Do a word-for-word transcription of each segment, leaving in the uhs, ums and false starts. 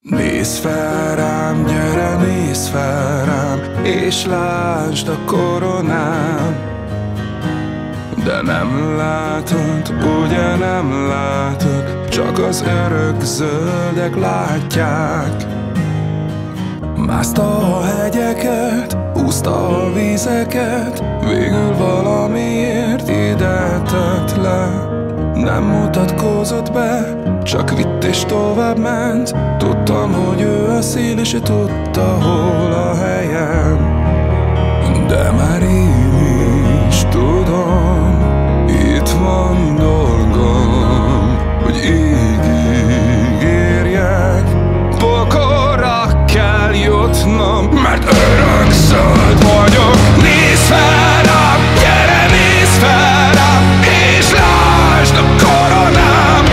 Nézz fel rám, gyere, nézz fel rám, és lásd a koronám. De nem látod, ugye nem látod, csak az örökzöldek látják. Mászta a hegyeket, úszta a vízeket, végül valamiért ide tett le. Nem mutatkozott be, csak vitt és tovább ment. Tudtam, hogy ő a szél, és ő tudta, hol a helyem. De már én is tudom, itt van dolgom, hogy így érjek. Pokolra kell jutnom, mert örökzöld vagyok. Nézz fel rám, gyere, nézz fel rám, és lásd a koronám.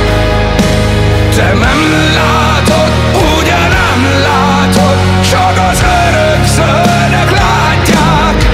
Te nem látod, ugye nem látod, csak az örökzöldek látják.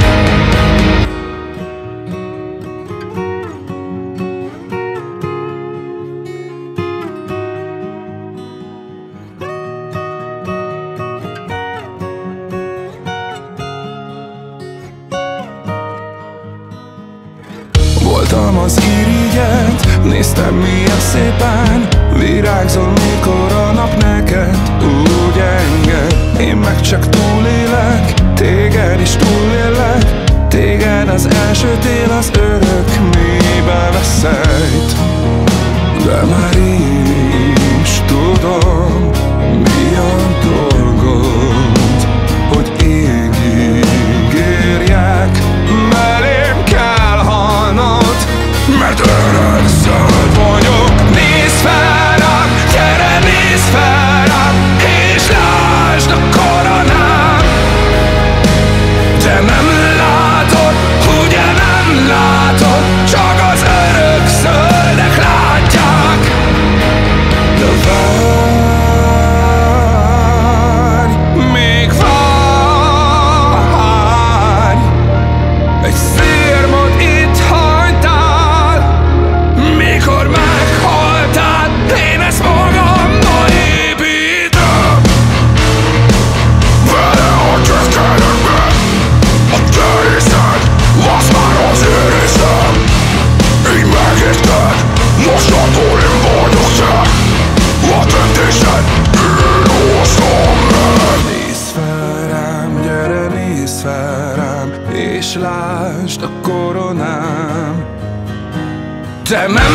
Voltam az irigyet, néztem milyen szépen virágzol, mikor a nap neked úgy enged. Én meg csak túlélek, téged is túlélek. Téged az első tél, az örök mélybe veszed. De már én is tudom, mi a dolgod, hogy én ígérjek. Belém kell halnod, mert örökzöld vagyok. Nézz fel rám, gyere, nézz fel rám, és lásd a koronám. Te nem látod, ugye nem látod, csak az örökzöldek látják. De várj, még várj, egy szirmot itt hagytál, mikor meghaltál, én ezt magammal építem. Vele a csökkenőkbe, a te részed, az már az én részem. Így megérted, mostantól én vagyok te, a döntésed én hozom meg. Nézz fel rám, gyere, nézz fel rám, és lásd a koronám. Te nem